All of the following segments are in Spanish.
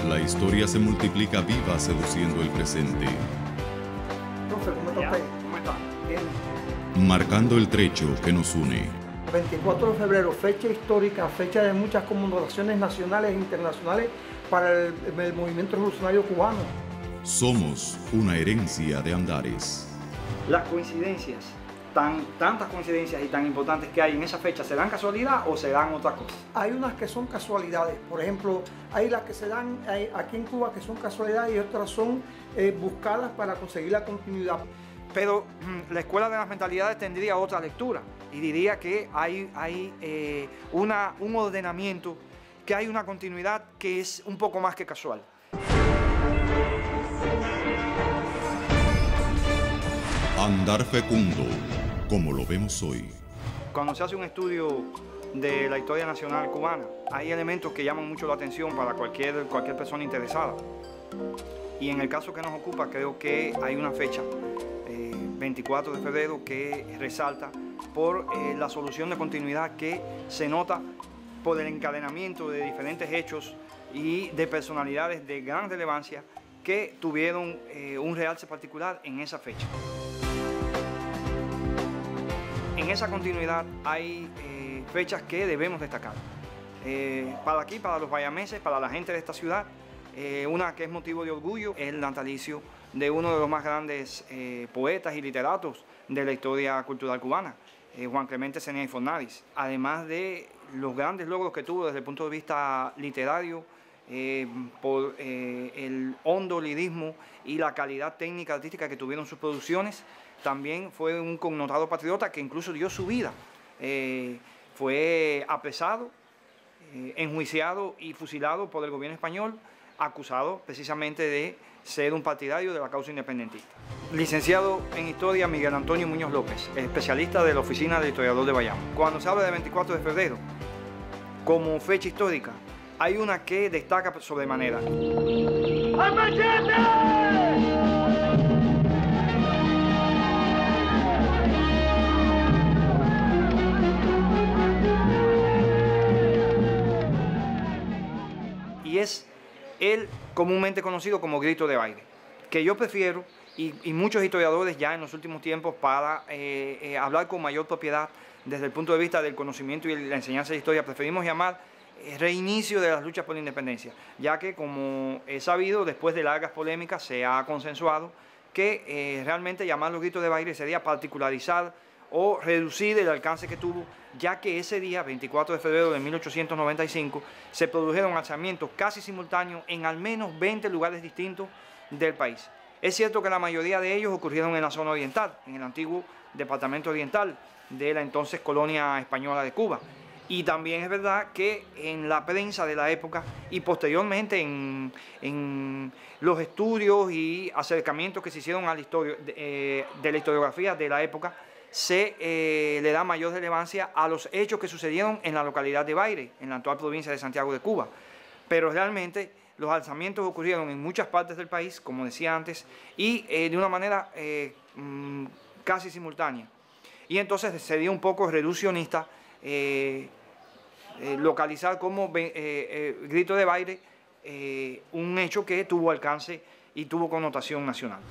la historia se multiplica viva seduciendo el presente, Profe, ¿cómo está usted? ¿Cómo está? Bien. marcando el trecho que nos une. 24 de febrero, fecha histórica, fecha de muchas conmemoraciones nacionales e internacionales para el movimiento revolucionario cubano. Somos una herencia de Andares. Las coincidencias, tantas coincidencias y tan importantes que hay en esa fecha, ¿serán casualidad o serán otra cosa? Hay unas que son casualidades, por ejemplo, hay las que se dan aquí en Cuba que son casualidades y otras son buscadas para conseguir la continuidad. Pero la Escuela de las Mentalidades tendría otra lectura y diría que hay un ordenamiento, que hay una continuidad que es un poco más que casual. Andar fecundo, como lo vemos hoy. Cuando se hace un estudio de la historia nacional cubana, hay elementos que llaman mucho la atención para cualquier persona interesada. Y en el caso que nos ocupa, creo que hay una fecha, 24 de febrero, que resalta por la solución de continuidad que se nota por el encadenamiento de diferentes hechos y de personalidades de gran relevancia que tuvieron un realce particular en esa fecha. En esa continuidad hay fechas que debemos destacar. Para aquí, para los bayameses, para la gente de esta ciudad, una que es motivo de orgullo es el natalicio de uno de los más grandes poetas y literatos de la historia cultural cubana, Juan Clemente Zeney Fornadis. Además de los grandes logros que tuvo desde el punto de vista literario, por el hondo lirismo y la calidad técnica artística que tuvieron sus producciones, también fue un connotado patriota que incluso dio su vida. Fue apresado, enjuiciado y fusilado por el gobierno español, acusado precisamente de ser un partidario de la causa independentista. Licenciado en Historia Miguel Antonio Muñoz López, especialista de la Oficina del Historiador de Bayamo. Cuando se habla de 24 de febrero como fecha histórica, hay una que destaca sobremanera. ¡Al machete! Y es el comúnmente conocido como grito de baile, que yo prefiero, y muchos historiadores ya en los últimos tiempos, para hablar con mayor propiedad desde el punto de vista del conocimiento y la enseñanza de historia, preferimos llamar reinicio de las luchas por la independencia, ya que, como he sabido, después de largas polémicas se ha consensuado que realmente llamarlo grito de baile sería particularizar o reducir el alcance que tuvo, ya que ese día, 24 de febrero de 1895, se produjeron alzamientos casi simultáneos en al menos 20 lugares distintos del país. Es cierto que la mayoría de ellos ocurrieron en la zona oriental, en el antiguo departamento oriental de la entonces colonia española de Cuba. Y también es verdad que en la prensa de la época y posteriormente en los estudios y acercamientos que se hicieron a la historia, de la historiografía de la época, se le da mayor relevancia a los hechos que sucedieron en la localidad de Baire, en la actual provincia de Santiago de Cuba. Pero realmente los alzamientos ocurrieron en muchas partes del país, como decía antes, y de una manera casi simultánea. Y entonces sería un poco reduccionista localizar como grito de baile un hecho que tuvo alcance y tuvo connotación nacional.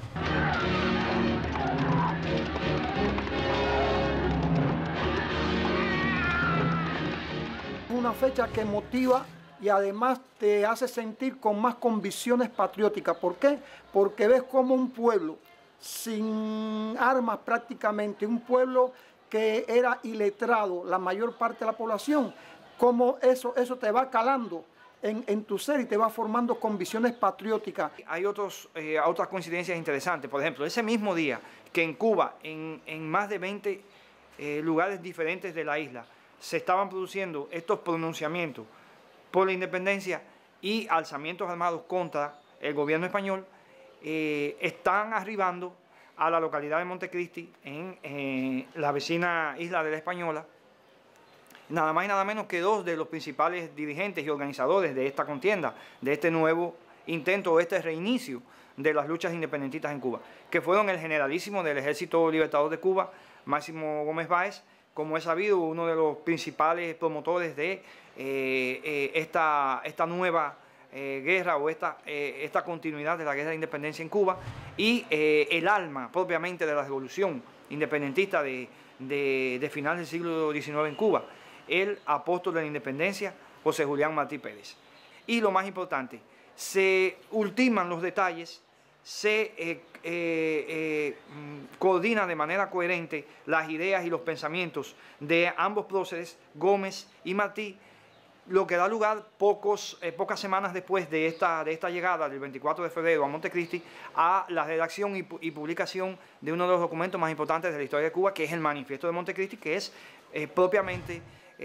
Una fecha que motiva y además te hace sentir con más convicciones patrióticas. ¿Por qué? Porque ves como un pueblo sin armas prácticamente, un pueblo que era iletrado, la mayor parte de la población, como eso te va calando en tu ser y te va formando convicciones patrióticas. Hay otras coincidencias interesantes. Por ejemplo, ese mismo día que en Cuba, en más de 20 lugares diferentes de la isla, se estaban produciendo estos pronunciamientos por la independencia y alzamientos armados contra el gobierno español, están arribando a la localidad de Montecristi, en la vecina isla de la Española, nada más y nada menos que dos de los principales dirigentes y organizadores de esta contienda, de este nuevo intento, este reinicio de las luchas independentistas en Cuba, que fueron el generalísimo del Ejército Libertador de Cuba, Máximo Gómez Báez, como es sabido, uno de los principales promotores de esta nueva guerra o esta continuidad de la guerra de independencia en Cuba y el alma propiamente de la revolución independentista de finales del siglo XIX en Cuba, el apóstol de la independencia, José Julián Martí Pérez. Y lo más importante, se ultiman los detalles, se coordinan de manera coherente las ideas y los pensamientos de ambos próceres, Gómez y Martí, lo que da lugar pocas semanas después de esta llegada del 24 de febrero a Montecristi a la redacción y publicación de uno de los documentos más importantes de la historia de Cuba, que es el Manifiesto de Montecristi, que es propiamente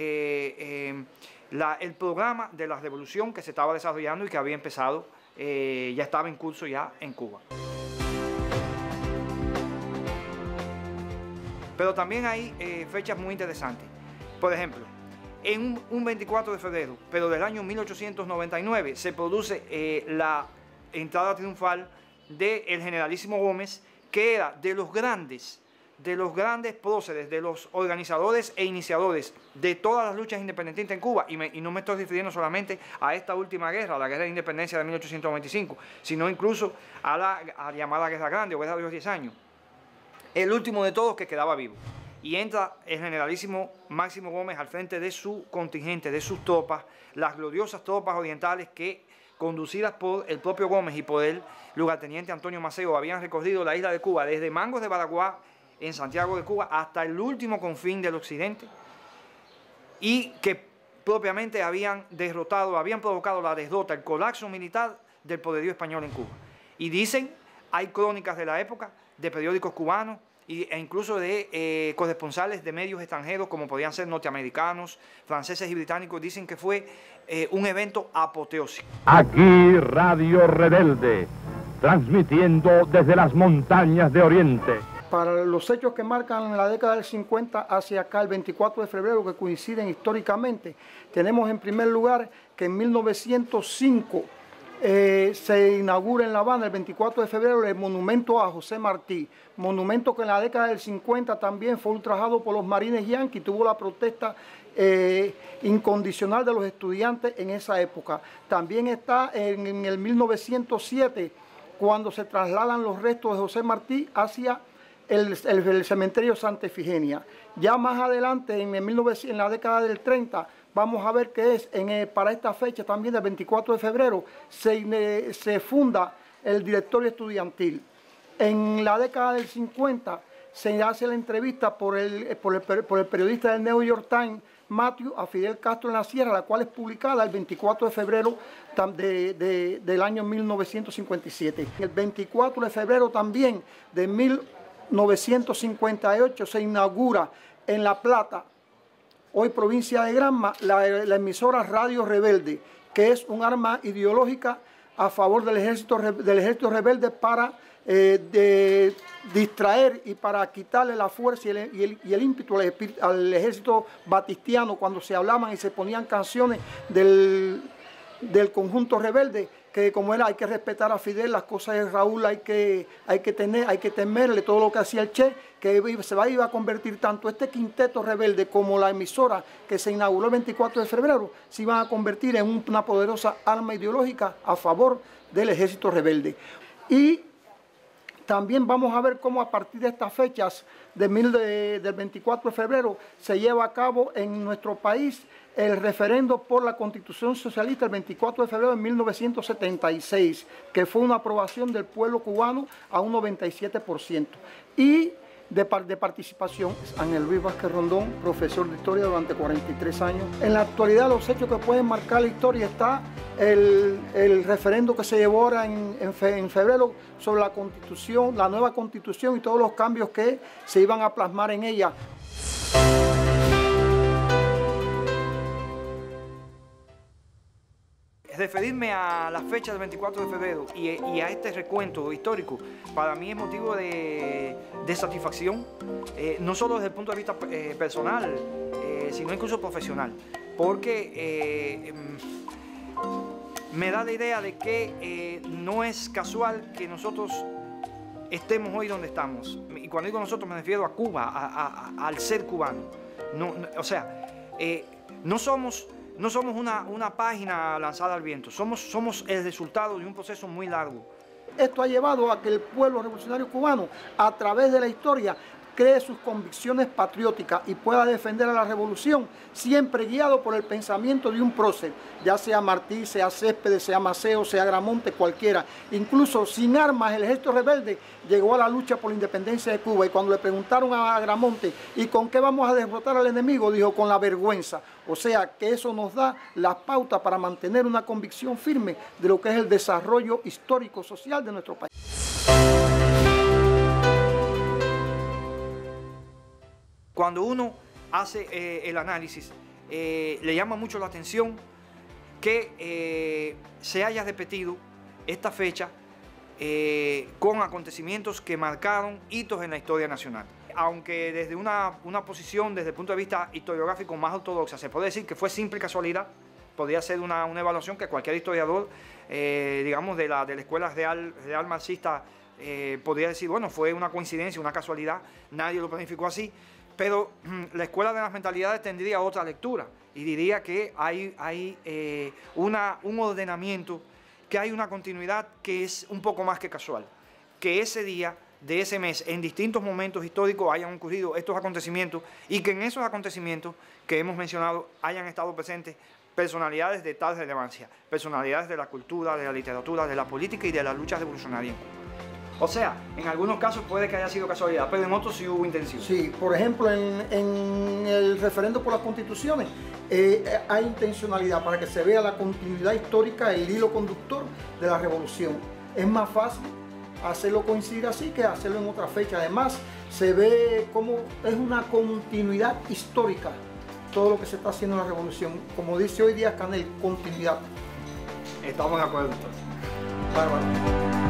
el programa de la revolución que se estaba desarrollando y que había empezado, ya estaba en curso ya en Cuba. Pero también hay fechas muy interesantes. Por ejemplo, en un 24 de febrero, pero del año 1899, se produce la entrada triunfal del generalísimo Gómez, que era de los grandes próceres, de los organizadores e iniciadores de todas las luchas independentistas en Cuba, y no me estoy refiriendo solamente a esta última guerra, a la guerra de independencia de 1895, sino incluso a la llamada Guerra Grande o Guerra de los 10 años. El último de todos que quedaba vivo. Y entra el generalísimo Máximo Gómez al frente de su contingente, de sus tropas, las gloriosas tropas orientales que, conducidas por el propio Gómez y por el lugarteniente Antonio Maceo, habían recorrido la isla de Cuba desde Mangos de Baraguá, en Santiago de Cuba, hasta el último confín del occidente, y que propiamente habían provocado la derrota, el colapso militar del poderío español en Cuba. Y dicen, hay crónicas de la época, de periódicos cubanos, e incluso de corresponsales de medios extranjeros, como podían ser norteamericanos, franceses y británicos, dicen que fue un evento apoteósico. Aquí Radio Rebelde, transmitiendo desde las montañas de Oriente. Para los hechos que marcan la década del 50 hacia acá, el 24 de febrero, que coinciden históricamente, tenemos en primer lugar que en 1905 se inaugura en La Habana, el 24 de febrero, el monumento a José Martí, monumento que en la década del 50 también fue ultrajado por los marines yanquis, tuvo la protesta incondicional de los estudiantes en esa época. También está en el 1907, cuando se trasladan los restos de José Martí hacia el cementerio Santa Efigenia. Ya más adelante, en la década del 30, vamos a ver que para esta fecha también, del 24 de febrero, se funda el directorio estudiantil. En la década del 50 se hace la entrevista por el periodista del New York Times, Matthew, a Fidel Castro en la Sierra, la cual es publicada el 24 de febrero del año 1957. El 24 de febrero también de 1958 se inaugura en La Plata, hoy provincia de Granma, la emisora Radio Rebelde, que es un arma ideológica a favor del ejército rebelde para distraer y para quitarle la fuerza y el ímpetu al ejército batistiano, cuando se hablaban y se ponían canciones del conjunto rebelde, que como era, hay que respetar a Fidel, las cosas de Raúl hay que temerle, todo lo que hacía el Che, que iba a convertir tanto este quinteto rebelde como la emisora que se inauguró el 24 de febrero, se iban a convertir en una poderosa arma ideológica a favor del ejército rebelde. Y también vamos a ver cómo a partir de estas fechas del 24 de febrero se lleva a cabo en nuestro país el referendo por la Constitución Socialista el 24 de febrero de 1976, que fue una aprobación del pueblo cubano a un 97%. Y de participación, Ángel Luis Vázquez Rondón, profesor de Historia durante 43 años. En la actualidad, los hechos que pueden marcar la historia está el referendo que se llevó ahora en febrero sobre la Constitución, la nueva Constitución y todos los cambios que se iban a plasmar en ella. Referirme a la fecha del 24 de febrero y a este recuento histórico, para mí es motivo de satisfacción, no solo desde el punto de vista personal, sino incluso profesional, porque me da la idea de que no es casual que nosotros estemos hoy donde estamos. Y cuando digo nosotros me refiero a Cuba, al ser cubano. No, o sea, no somos no somos una página lanzada al viento, somos el resultado de un proceso muy largo. Esto ha llevado a que el pueblo revolucionario cubano, a través de la historia, cree sus convicciones patrióticas y pueda defender a la revolución, siempre guiado por el pensamiento de un prócer, ya sea Martí, sea Céspedes, sea Maceo, sea Agramonte, cualquiera. Incluso sin armas, el ejército rebelde llegó a la lucha por la independencia de Cuba, y cuando le preguntaron a Agramonte, ¿y con qué vamos a derrotar al enemigo?, dijo, con la vergüenza. O sea, que eso nos da la pauta para mantener una convicción firme de lo que es el desarrollo histórico-social de nuestro país. Cuando uno hace el análisis, le llama mucho la atención que se haya repetido esta fecha con acontecimientos que marcaron hitos en la historia nacional. Aunque desde una posición, desde el punto de vista historiográfico más ortodoxa, se puede decir que fue simple casualidad, podría ser una evaluación que cualquier historiador, digamos, de la escuela real marxista, podría decir, bueno, fue una coincidencia, una casualidad, nadie lo planificó así. Pero la escuela de las mentalidades tendría otra lectura y diría que hay un ordenamiento, que hay una continuidad que es un poco más que casual. Que ese día de ese mes, en distintos momentos históricos, hayan ocurrido estos acontecimientos y que en esos acontecimientos que hemos mencionado hayan estado presentes personalidades de tal relevancia, personalidades de la cultura, de la literatura, de la política y de la lucha revolucionaria en Cuba. O sea, en algunos casos puede que haya sido casualidad, pero en otros sí hubo intención. Sí, por ejemplo, en el referendo por las constituciones hay intencionalidad para que se vea la continuidad histórica, el hilo conductor de la revolución. Es más fácil hacerlo coincidir así que hacerlo en otra fecha. Además, se ve como es una continuidad histórica todo lo que se está haciendo en la revolución. Como dice hoy Díaz-Canel, continuidad. Estamos de acuerdo entonces. Bárbaro.